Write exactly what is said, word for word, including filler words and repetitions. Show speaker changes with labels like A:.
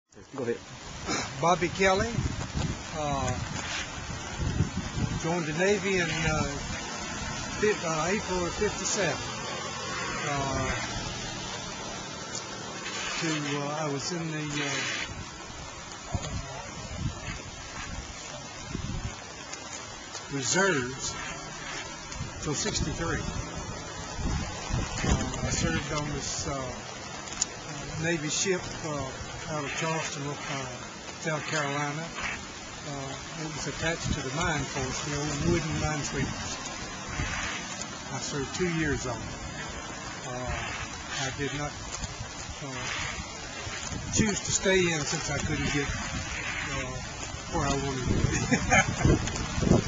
A: Go ahead.
B: Bobby Kelley. Uh, joined the Navy in uh, fifth, uh, April of fifty-seven. Uh, to uh, I was in the uh, reserves till sixty-three. Uh, I served on this uh, Navy ship uh, out of Charleston, uh, South Carolina. Uh, it was attached to the mine force, the old wooden minesweepers. I served two years on it. Uh, I did not uh, choose to stay in since I couldn't get uh, where I wanted to be.